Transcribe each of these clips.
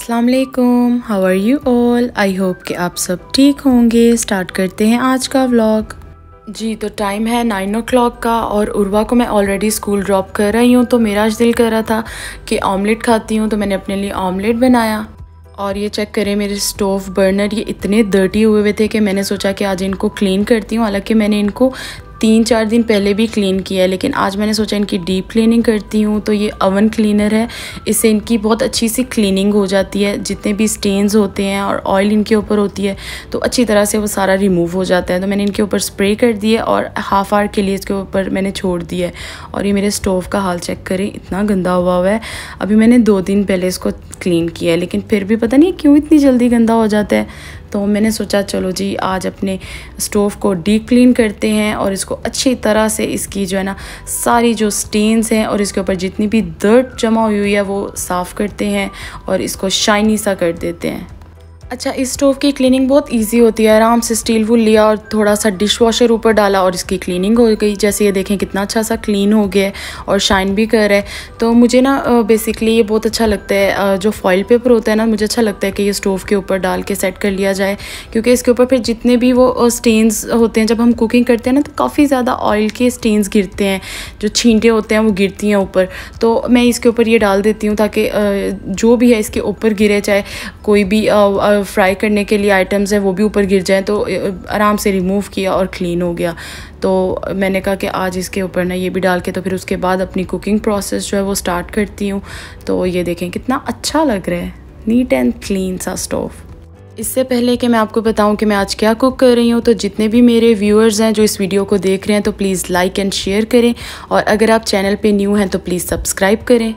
अस्सलाम वालेकुम, how are you all. I hope कि आप सब ठीक होंगे। स्टार्ट करते हैं आज का व्लॉग। जी तो टाइम है 9 o'clock का और उर्वा को मैं ऑलरेडी स्कूल ड्रॉप कर रही हूँ। तो मेरा आज दिल कर रहा था कि ऑमलेट खाती हूँ, तो मैंने अपने लिए ऑमलेट बनाया। और ये चेक करें मेरे स्टोव बर्नर, ये इतने डर्टी हुए थे कि मैंने सोचा कि आज इनको क्लीन करती हूँ। हालांकि मैंने इनको 3-4 दिन पहले भी क्लीन किया है, लेकिन आज मैंने सोचा इनकी डीप क्लीनिंग करती हूँ। तो ये ओवन क्लीनर है, इससे इनकी बहुत अच्छी सी क्लीनिंग हो जाती है। जितने भी स्टेन्स होते हैं और ऑयल इनके ऊपर होती है तो अच्छी तरह से वो सारा रिमूव हो जाता है। तो मैंने इनके ऊपर स्प्रे कर दिया और हाफ आवर के लिए इसके ऊपर मैंने छोड़ दिया है। और ये मेरे स्टोव का हाल चेक करें, इतना गंदा हुआ है। अभी मैंने 2 दिन पहले इसको क्लीन किया है, लेकिन फिर भी पता नहीं क्यों इतनी जल्दी गंदा हो जाता है। तो मैंने सोचा चलो जी आज अपने स्टोव को डीप क्लीन करते हैं और इसको अच्छी तरह से इसकी जो है ना सारी जो स्टेन्स हैं और इसके ऊपर जितनी भी डर्ट जमा हुई है वो साफ़ करते हैं और इसको शाइनी सा कर देते हैं। अच्छा, इस स्टोव की क्लीनिंग बहुत इजी होती है। आराम से स्टील वूल लिया और थोड़ा सा डिश वॉशर ऊपर डाला और इसकी क्लीनिंग हो गई। जैसे ये देखें कितना अच्छा सा क्लीन हो गया है और शाइन भी कर रहा है। तो मुझे ना बेसिकली ये बहुत अच्छा लगता है। जो फॉइल पेपर होता है ना, मुझे अच्छा लगता है कि ये स्टोव के ऊपर डाल के सेट कर लिया जाए, क्योंकि इसके ऊपर फिर जितने भी वो स्टेन्स होते हैं जब हम कुकिंग करते हैं ना, तो काफ़ी ज़्यादा ऑयल के स्टेन्स गिरते हैं, जो छींटे होते हैं वो गिरती हैं ऊपर। तो मैं इसके ऊपर ये डाल देती हूँ ताकि जो भी है इसके ऊपर गिरे, चाहे कोई भी फ्राई करने के लिए आइटम्स है वो भी ऊपर गिर जाए, तो आराम से रिमूव किया और क्लीन हो गया। तो मैंने कहा कि आज इसके ऊपर ना ये भी डाल के तो फिर उसके बाद अपनी कुकिंग प्रोसेस जो है वो स्टार्ट करती हूँ। तो ये देखें कितना अच्छा लग रहा है, नीट एंड क्लीन सा स्टोव। इससे पहले कि मैं आपको बताऊं कि मैं आज क्या कुक कर रही हूं, तो जितने भी मेरे व्यूअर्स हैं जो इस वीडियो को देख रहे हैं तो प्लीज़ लाइक एंड शेयर करें, और अगर आप चैनल पे न्यू हैं तो प्लीज़ सब्सक्राइब करें।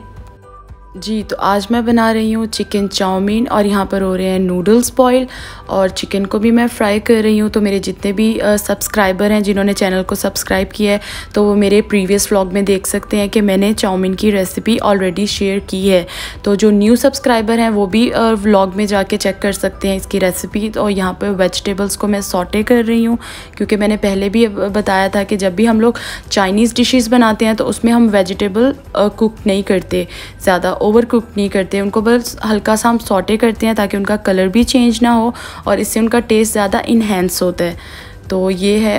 जी तो आज मैं बना रही हूँ चिकन चाउमीन, और यहाँ पर हो रहे हैं नूडल्स बॉयल, और चिकन को भी मैं फ्राई कर रही हूँ। तो मेरे जितने भी सब्सक्राइबर हैं जिन्होंने चैनल को सब्सक्राइब किया है तो वो मेरे प्रीवियस व्लॉग में देख सकते हैं कि मैंने चाउमीन की रेसिपी ऑलरेडी शेयर की है। तो जो न्यू सब्सक्राइबर हैं वो भी व्लॉग में जाके चेक कर सकते हैं इसकी रेसिपी। तो यहाँ पर वेजिटेबल्स को मैं सॉटे कर रही हूँ, क्योंकि मैंने पहले भी बताया था कि जब भी हम लोग चाइनीज़ डिशेज़ बनाते हैं तो उसमें हम वेजिटेबल कुक नहीं करते, ज़्यादा ओवर कुक नहीं करते, उनको बस हल्का सा हम सॉटे करते हैं ताकि उनका कलर भी चेंज ना हो और इससे उनका टेस्ट ज़्यादा इन्हेंस होता है। तो ये है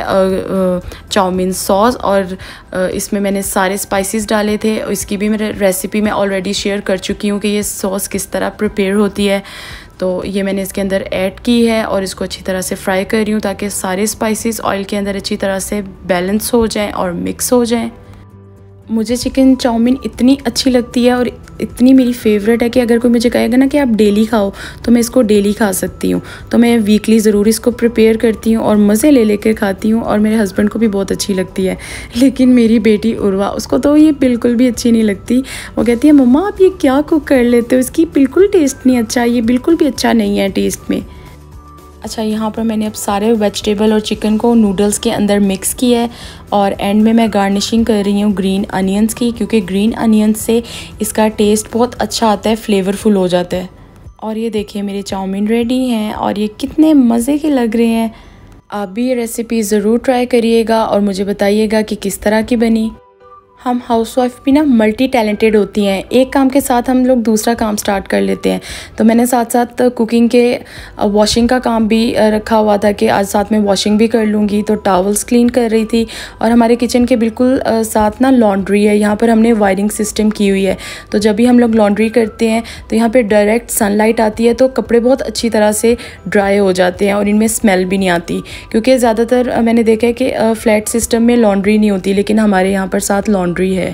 चाउमीन सॉस, और इसमें मैंने सारे स्पाइसेस डाले थे। इसकी भी मेरे रेसिपी में ऑलरेडी शेयर कर चुकी हूँ कि ये सॉस किस तरह प्रिपेयर होती है। तो ये मैंने इसके अंदर ऐड की है और इसको अच्छी तरह से फ्राई कर रही हूँ ताकि सारे स्पाइसेस ऑयल के अंदर अच्छी तरह से बैलेंस हो जाएँ और मिक्स हो जाएँ। मुझे चिकन चाउमीन इतनी अच्छी लगती है और इतनी मेरी फेवरेट है कि अगर कोई मुझे कहेगा ना कि आप डेली खाओ तो मैं इसको डेली खा सकती हूँ। तो मैं वीकली ज़रूर इसको प्रिपेयर करती हूँ और मज़े ले लेकर खाती हूँ, और मेरे हस्बैंड को भी बहुत अच्छी लगती है। लेकिन मेरी बेटी उर्वा, उसको तो ये बिल्कुल भी अच्छी नहीं लगती। वो कहती है मम्मा आप ये क्या कुक कर लेते हो, इसकी बिल्कुल टेस्ट नहीं अच्छा, ये बिल्कुल भी अच्छा नहीं है टेस्ट में। अच्छा, यहाँ पर मैंने अब सारे वेजिटेबल और चिकन को नूडल्स के अंदर मिक्स किया है, और एंड में मैं गार्निशिंग कर रही हूँ ग्रीन अनियंस की, क्योंकि ग्रीन अनियंस से इसका टेस्ट बहुत अच्छा आता है, फ्लेवरफुल हो जाता है। और ये देखिए मेरे चाउमीन रेडी हैं और ये कितने मज़े के लग रहे हैं। आप भी ये रेसिपी ज़रूर ट्राई करिएगा और मुझे बताइएगा कि किस तरह की बनी। हम हाउसवाइफ भी ना मल्टी टैलेंटेड होती हैं, एक काम के साथ हम लोग दूसरा काम स्टार्ट कर लेते हैं। तो मैंने साथ साथ कुकिंग के वॉशिंग का काम भी रखा हुआ था कि आज साथ में वॉशिंग भी कर लूँगी। तो टॉवल्स क्लीन कर रही थी, और हमारे किचन के बिल्कुल साथ ना लॉन्ड्री है। यहाँ पर हमने वायरिंग सिस्टम की हुई है, तो जब भी हम लोग लॉन्ड्री करते हैं तो यहाँ पर डायरेक्ट सनलाइट आती है, तो कपड़े बहुत अच्छी तरह से ड्राई हो जाते हैं और इनमें स्मेल भी नहीं आती। क्योंकि ज़्यादातर मैंने देखा है कि फ्लैट सिस्टम में लॉन्ड्री नहीं होती, लेकिन हमारे यहाँ पर साथ लॉन्ड्री है।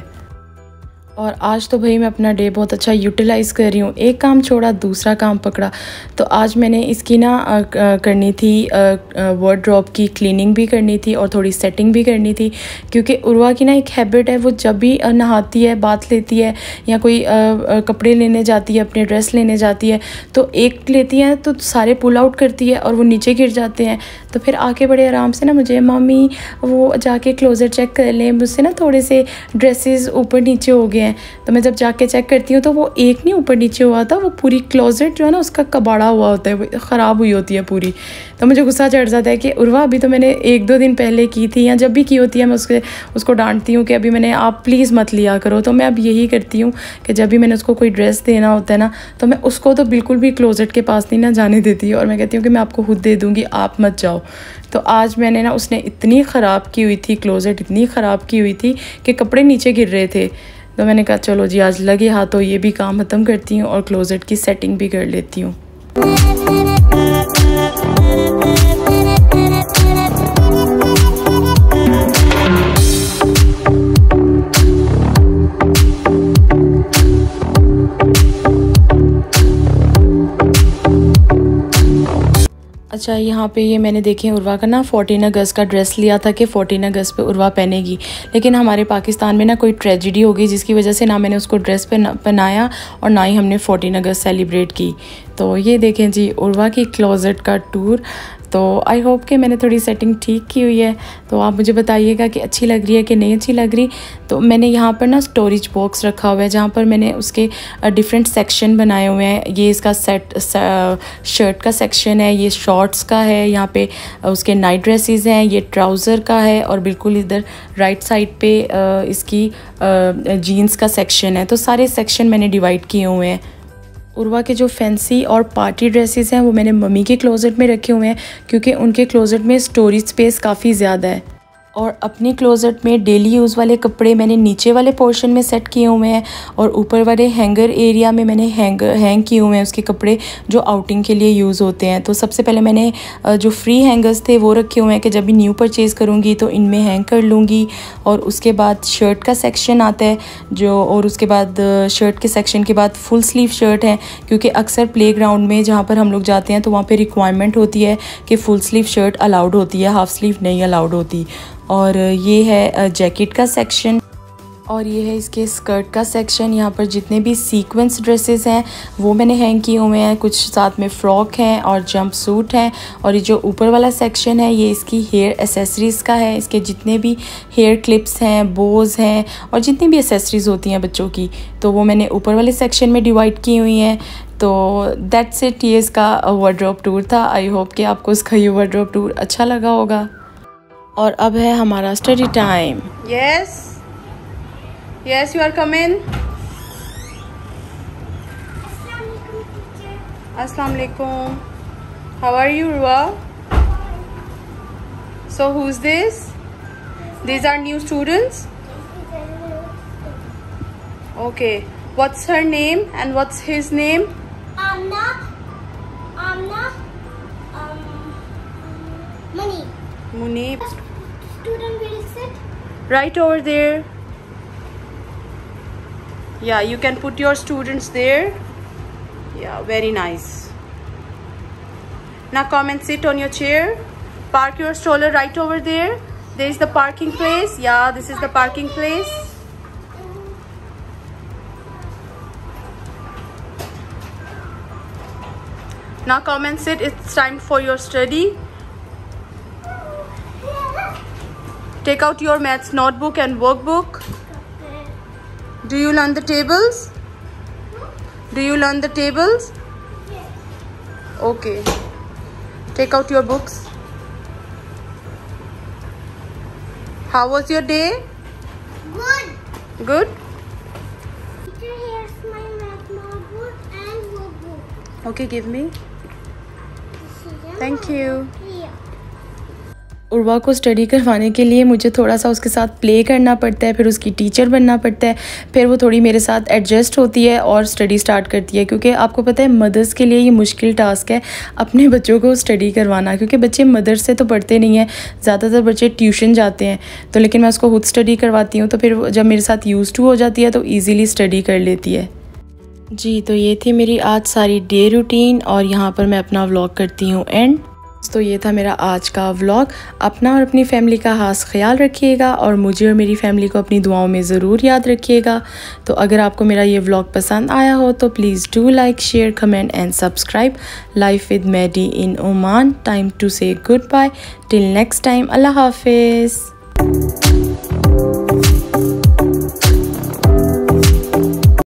और आज तो भाई मैं अपना डे बहुत अच्छा यूटिलाइज़ कर रही हूँ, एक काम छोड़ा दूसरा काम पकड़ा। तो आज मैंने इसकी ना करनी थी वार्डरोब की क्लीनिंग भी करनी थी और थोड़ी सेटिंग भी करनी थी, क्योंकि उर्वा की ना एक हैबिट है, वो जब भी नहाती है, बात लेती है या कोई कपड़े लेने जाती है, अपने ड्रेस लेने जाती है, तो एक लेती है तो सारे पुल आउट करती है और वो नीचे गिर जाते हैं। तो फिर आके बड़े आराम से ना मुझे मम्मी वो जाके क्लोज़र चेक कर लें, मुझसे ना थोड़े से ड्रेसेस ऊपर नीचे हो गए हैं। तो मैं जब जाके चेक करती हूँ तो वो एक नहीं ऊपर नीचे हुआ था, वो पूरी क्लोजेट जो है ना उसका कबाड़ा हुआ होता है, वो ख़राब हुई होती है पूरी। तो मुझे गुस्सा चढ़ जाता है कि उर्वा अभी तो मैंने 1-2 दिन पहले की थी, या जब भी की होती है मैं उसको डांटती हूँ कि अभी मैंने, आप प्लीज़ मत लिया करो। तो मैं अब यही करती हूँ कि जब भी मैंने उसको कोई ड्रेस देना होता है ना, तो मैं उसको तो बिल्कुल भी क्लोजेट के पास नहीं ना जाने देती, और मैं कहती हूँ कि मैं आपको खुद दे दूँगी, आप मत जाओ। तो आज मैंने ना, उसने इतनी ख़राब की हुई थी क्लोजेट, इतनी ख़राब की हुई थी कि कपड़े नीचे गिर रहे थे। तो मैंने कहा चलो जी आज लगे हाथों ये भी काम ख़त्म करती हूँ और क्लोजेट की सेटिंग भी कर लेती हूँ। अच्छा, यहाँ पे ये मैंने देखे उर्वा का ना 14 अगस्त का ड्रेस लिया था कि 14 अगस्त पे उर्वा पहनेगी, लेकिन हमारे पाकिस्तान में ना कोई ट्रेजिडी हो गई जिसकी वजह से ना मैंने उसको ड्रेस पहनाया और ना ही हमने 14 अगस्त सेलिब्रेट की। तो ये देखें जी उर्वा की क्लोजेट का टूर। तो आई होप कि मैंने थोड़ी सेटिंग ठीक की हुई है, तो आप मुझे बताइएगा कि अच्छी लग रही है कि नहीं अच्छी लग रही। तो मैंने यहाँ पर ना स्टोरेज बॉक्स रखा हुआ है जहाँ पर मैंने उसके डिफरेंट सेक्शन बनाए हुए हैं। ये इसका शर्ट का सेक्शन है, ये शॉर्ट्स का है, यहाँ पे उसके नाइट ड्रेसेस हैं, ये ट्राउज़र का है, और बिल्कुल इधर राइट साइड पे इसकी जीन्स का सेक्शन है। तो सारे सेक्शन मैंने डिवाइड किए हुए हैं। उर्वा के जो फैंसी और पार्टी ड्रेसेस हैं वो मैंने मम्मी के क्लोजेट में रखे हुए हैं, क्योंकि उनके क्लोजेट में स्टोरेज स्पेस काफ़ी ज़्यादा है। और अपने क्लोजेट में डेली यूज़ वाले कपड़े मैंने नीचे वाले पोर्शन में सेट किए हुए हैं, और ऊपर वाले हैंगर एरिया में मैंने हैंग किए हुए हैं उसके कपड़े जो आउटिंग के लिए यूज़ होते हैं। तो सबसे पहले मैंने जो फ्री हैंगर्स थे वो रखे हुए हैं कि जब भी न्यू परचेज़ करूँगी तो इनमें हैंग कर लूँगी। और उसके बाद शर्ट का सेक्शन आता है जो, और उसके बाद शर्ट के सेक्शन के बाद फुल स्लीव शर्ट है, क्योंकि अक्सर प्ले ग्राउंड में जहाँ पर हम लोग जाते हैं तो वहाँ पर रिक्वायरमेंट होती है कि फ़ुल स्लीव शर्ट अलाउड होती है, हाफ़ स्लीव नहीं अलाउड होती। और ये है जैकेट का सेक्शन, और ये है इसके स्कर्ट का सेक्शन। यहाँ पर जितने भी सीक्वेंस ड्रेसेस हैं वो मैंने हैंग किए हुए हैं, कुछ साथ में फ़्रॉक हैं और जंप सूट हैं। और ये जो ऊपर वाला सेक्शन है ये इसकी हेयर एसेसरीज़ का है, इसके जितने भी हेयर क्लिप्स हैं, बोज़ हैं, और जितनी भी एसेसरीज़ होती हैं बच्चों की, तो वो मैंने ऊपर वाले सेक्शन में डिवाइड की हुई हैं। तो दैट्स इट, ये इसका वार्डरोब टूर था। आई होप कि आपको इसका ये वार्डरोब टूर अच्छा लगा होगा। और अब है हमारा study time. Yes yes, you are coming. अस्सलाम वालेकुम, how are you Rua? So who is this? These are new students? Okay, what's her name and what's his name? Amna, Munib. Student will sit. Right over there. Yeah, you can put your students there. Yeah, very nice. Now come and sit on your chair. Park your stroller right over there. There is the parking place. Yeah, this is the parking place. Now come and sit. It's time for your study. Take out your maths notebook and workbook. Do you learn the tables? Do you learn the tables? Okay. Take out your books. How was your day? Good. Good? Teacher, here's my math notebook and workbook. Okay, give me. This is Thank you. Here. Urwa को study करवाने के लिए मुझे थोड़ा सा उसके साथ play करना पड़ता है, फिर उसकी टीचर बनना पड़ता है, फिर वो थोड़ी मेरे साथ एडजस्ट होती है और स्टडी स्टार्ट करती है। क्योंकि आपको पता है मदर्स के लिए ये मुश्किल टास्क है अपने बच्चों को स्टडी करवाना, क्योंकि बच्चे मदर से तो पढ़ते नहीं हैं, ज़्यादातर बच्चे ट्यूशन जाते हैं। तो लेकिन मैं उसको खुद स्टडी करवाती हूँ, तो फिर जब मेरे साथ यूज़ टू हो जाती है तो ईज़िली स्टडी कर लेती है। जी, तो ये थी मेरी आज सारी डे रूटीन, और यहाँ पर मैं अपना व्लॉग करती हूँ एंड। तो ये था मेरा आज का व्लॉग। अपना और अपनी फैमिली का खास ख्याल रखिएगा, और मुझे और मेरी फैमिली को अपनी दुआओं में ज़रूर याद रखिएगा। तो अगर आपको मेरा ये व्लॉग पसंद आया हो तो please do like, share, comment and subscribe. Life with Maddy in Oman. Time to say good bye till next time. अल्लाह हाफिज़।